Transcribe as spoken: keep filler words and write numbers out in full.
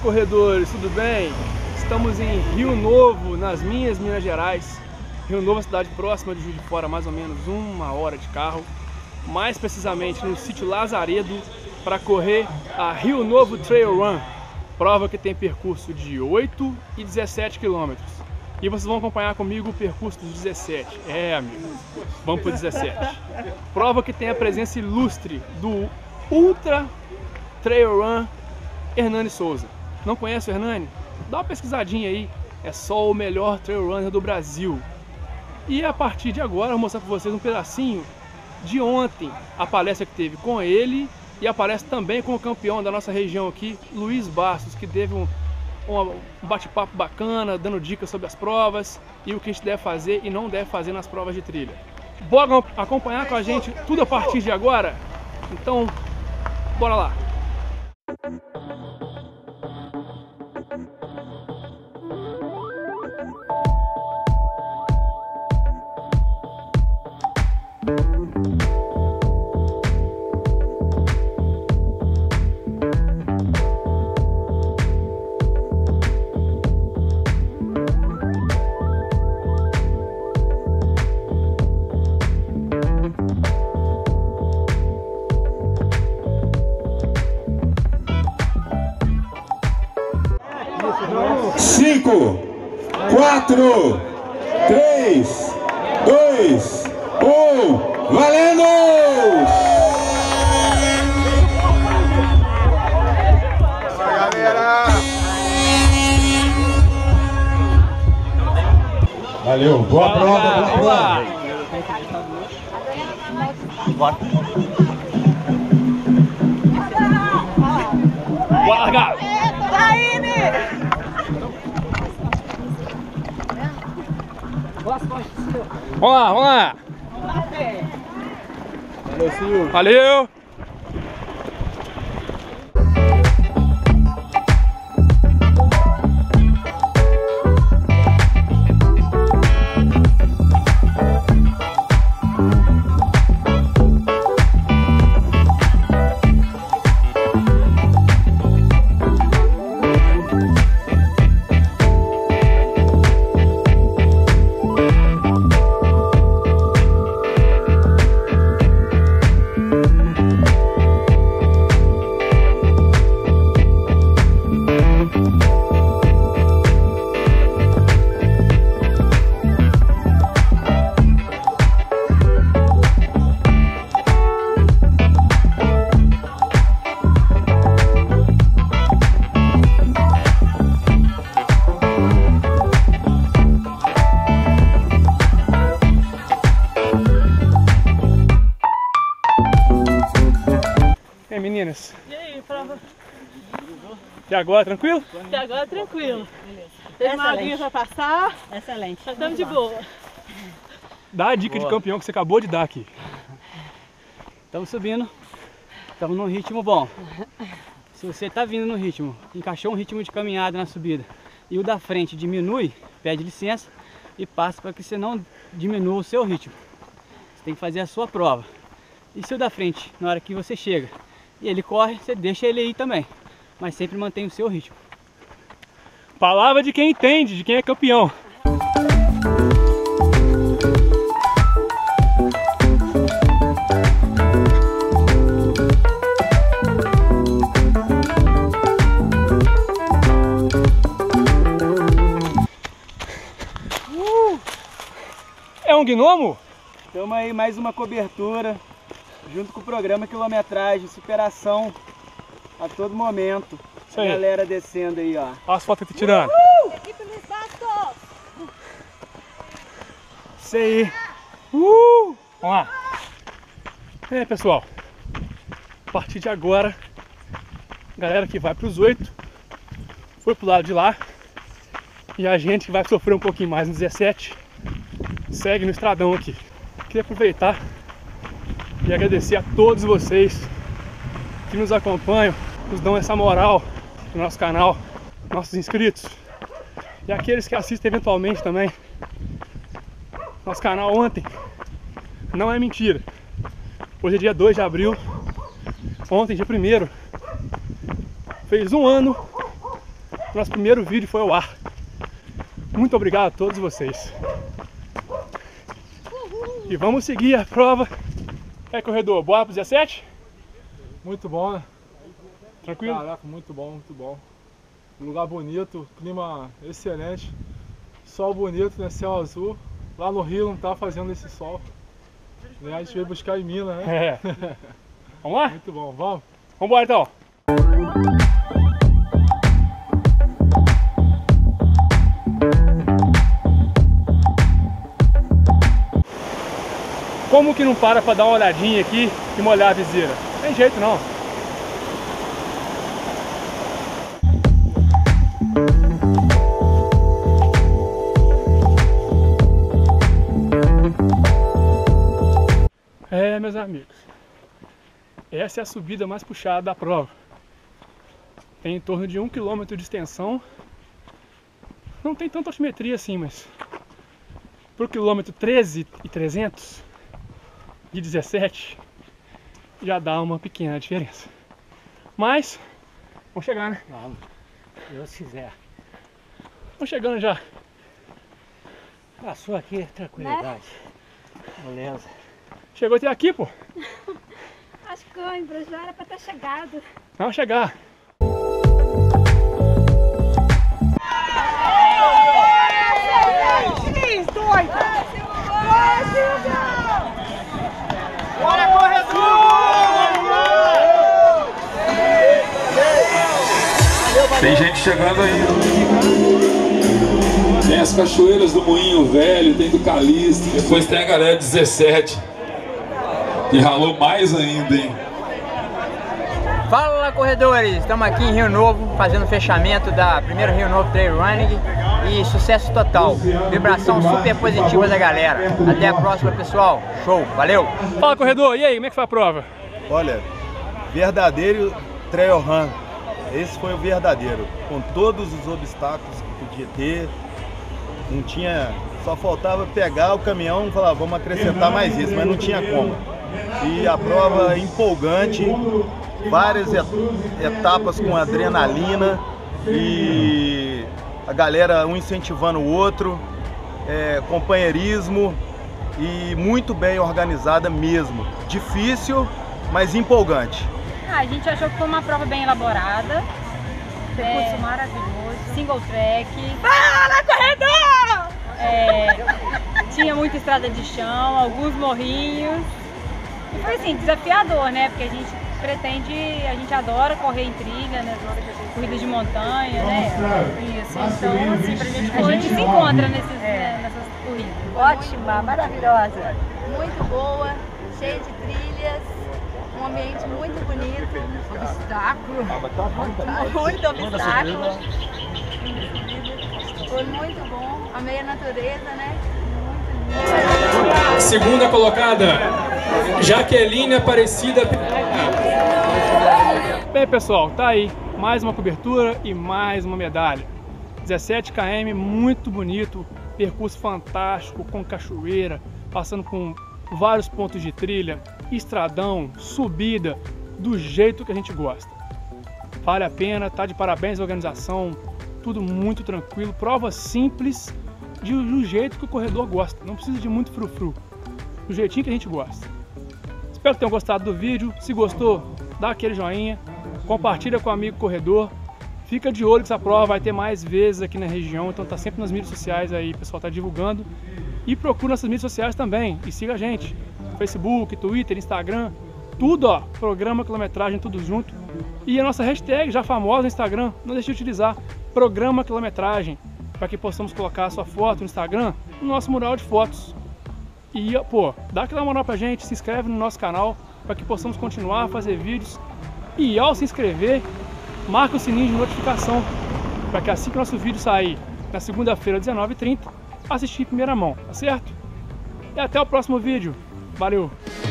corredores, tudo bem? Estamos em Rio Novo, nas minhas Minas Gerais. Rio Novo é cidade próxima de Juiz de Fora, mais ou menos uma hora de carro. Mais precisamente no sítio Lazaredo, para correr a Rio Novo Trail Run. Prova que tem percurso de oito e dezessete quilômetros. E vocês vão acompanhar comigo o percurso dos dezessete. É, amigo, vamos para o dezessete. Prova que tem a presença ilustre do Ultra Trail Run Hernani Souza. Não conhece o Hernani? Dá uma pesquisadinha aí. É só o melhor trail runner do Brasil. E a partir de agora eu vou mostrar para vocês um pedacinho de ontem. A palestra que teve com ele e a palestra também com o campeão da nossa região aqui, Luiz Bastos, que teve um, um bate-papo bacana, dando dicas sobre as provas e o que a gente deve fazer e não deve fazer nas provas de trilha. Bora acompanhar com a gente tudo a partir de agora? Então, bora lá! Cinco, quatro, três, dois, um, valendo! Fala, galera! Valeu, boa prova, boa prova! Bora! Bora largar! Vamos lá, vamos lá! Valeu, senhor! Valeu! E aí, meninas? E aí, prova? E agora, tranquilo? Até agora, tranquilo. Tem uma aguinha pra passar. Excelente. Já estamos de boa. Dá a dica boa. De campeão que você acabou de dar aqui. Estamos subindo. Estamos num ritmo bom. Se você está vindo no ritmo, encaixou um ritmo de caminhada na subida e o da frente diminui, pede licença e passa para que você não diminua o seu ritmo. Você tem que fazer a sua prova. E se o da frente, na hora que você chega e ele corre, você deixa ele aí também. Mas sempre mantém o seu ritmo. Palavra de quem entende, de quem é campeão. Uh! É um gnomo? Estamos aí mais uma cobertura, junto com o programa Quilometragem, superação a todo momento. Isso a aí. Galera descendo aí, ó. Olha as fotos que eu tô tirando. Equipe Luiz Bastos! Isso aí. Uh! Vamos lá. É, pessoal. A partir de agora, galera que vai para os oito, foi pro lado de lá. E a gente que vai sofrer um pouquinho mais no dezessete, segue no estradão aqui. Queria aproveitar e agradecer a todos vocês que nos acompanham, nos dão essa moral no nosso canal, nossos inscritos e aqueles que assistem eventualmente também. Nosso canal ontem não é mentira. Hoje é dia dois de abril. Ontem, dia primeiro, fez um ano Nosso primeiro vídeo foi ao ar. Muito obrigado a todos vocês. E vamos seguir a prova. É, corredor, bora pro dezessete? Muito bom, né? Tranquilo? Caraca, muito bom, muito bom. Um lugar bonito, clima excelente. Sol bonito, né? Céu azul. Lá no Rio não tá fazendo esse sol. E a gente veio buscar em Minas, né? É. Vamos lá? Muito bom, vamos? Vamos embora então. Como que não para pra dar uma olhadinha aqui e molhar a viseira? Não tem jeito não. É, meus amigos, essa é a subida mais puxada da prova. Tem em torno de um quilômetro de extensão. Não tem tanta altimetria assim, mas pro quilômetro treze e trezentos de dezessete já dá uma pequena diferença. Mas vamos chegar, né? Vamos, se Deus quiser. Vamos chegando já. Passou aqui, tranquilidade. Beleza. Chegou até aqui, pô. Acho que Coimbra já era pra ter chegado. Vamos chegar. Três, dois! Bora, corredor! Tem gente chegando aí. Tem as cachoeiras do Moinho Velho, tem do Calixto. Depois tem a galera dezessete. E ralou mais ainda, hein? Fala, corredores! Estamos aqui em Rio Novo, fazendo o fechamento da primeira Rio Novo Trail Running e sucesso total. Vibração super positiva da galera. Até a próxima, pessoal. Show, valeu! Fala, corredor, e aí, como é que foi a prova? Olha, verdadeiro trail run. Esse foi o verdadeiro, com todos os obstáculos que podia ter. Não tinha, só faltava pegar o caminhão e falar, vamos acrescentar mais isso, mas não tinha como. E a prova empolgante, várias etapas com adrenalina e a galera um incentivando o outro, é, companheirismo e muito bem organizada mesmo. Difícil, mas empolgante. Ah, a gente achou que foi uma prova bem elaborada, percurso é, maravilhoso, single track. Fala, corredor! É, tinha muita estrada de chão, alguns morrinhos. E foi assim, desafiador, né? Porque a gente pretende, a gente adora correr em trilha, né? Corridas de montanha, né? Isso, então assim, pra gente, a gente se encontra nesses, é. nessas corridas. Ótima, maravilhosa, muito boa, cheia de trilhas, um ambiente muito bonito, obstáculo, muito obstáculo, foi muito bom, amei a natureza, né? Segunda colocada, Jaqueline Aparecida. Bem, pessoal, tá aí mais uma cobertura e mais uma medalha. dezessete quilômetros, muito bonito, percurso fantástico, com cachoeira, passando com vários pontos de trilha, estradão, subida, do jeito que a gente gosta. Vale a pena, tá de parabéns a organização, tudo muito tranquilo, prova simples, do jeito que o corredor gosta, não precisa de muito frufru, do jeitinho que a gente gosta. Espero que tenham gostado do vídeo, se gostou, dá aquele joinha, compartilha com o amigo corredor, fica de olho que essa prova vai ter mais vezes aqui na região, então tá sempre nas mídias sociais aí, o pessoal tá divulgando, e procura nossas mídias sociais também, e siga a gente, Facebook, Twitter, Instagram, tudo ó, programa quilometragem, tudo junto, e a nossa hashtag já famosa no Instagram, não deixe de utilizar, programa quilometragem, para que possamos colocar a sua foto no Instagram, no nosso mural de fotos. E, pô, dá aquela moral pra gente, se inscreve no nosso canal, para que possamos continuar a fazer vídeos. E ao se inscrever, marca o sininho de notificação, para que assim que o nosso vídeo sair, na segunda-feira, às dezenove e trinta, assistir em primeira mão, tá certo? E até o próximo vídeo. Valeu!